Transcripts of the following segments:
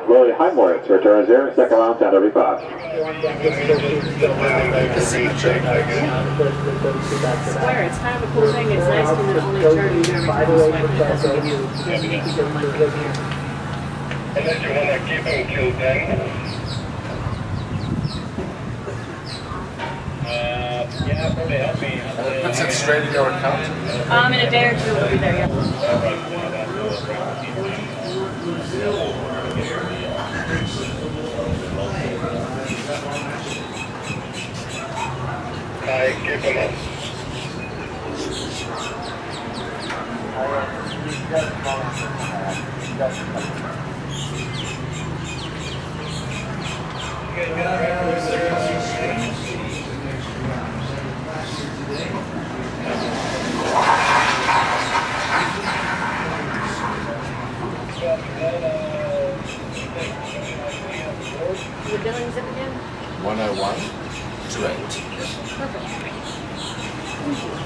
Lily Heimowitz returns here, second round, 10:35. Square, it's kind of a cool thing. It's nice because it only charges you every time you swipe, but it doesn't give you, doesn't make you feel like here. Unless you want to keep him till then. Yeah, probably help me. Puts it straight in your account? In a day or two it'll be there, yeah. I keep him up. The billing zip again? 10128. Perfect. Thank you.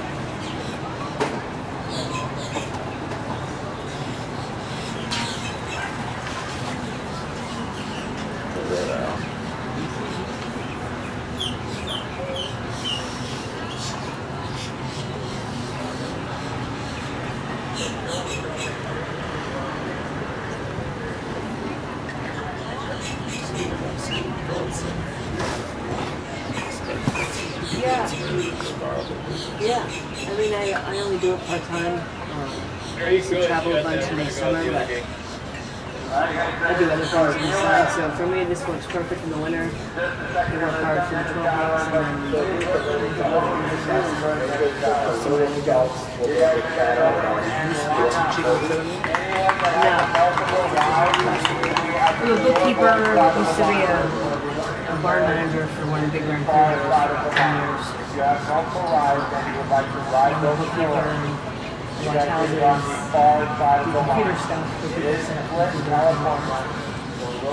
Yeah. Yeah. I mean, I only do it part-time. I used to travel a bunch in the summer, but I do other things on the side. So for me, this works perfect in the winter. I work hard for the 12 months and then I'm a bookkeeper, used to be a bar manager for one of the big Grand Theaters for about 10 years. I'm a bookkeeper and watch houses, do computer stuff for people to set up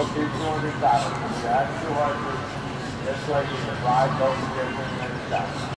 computers.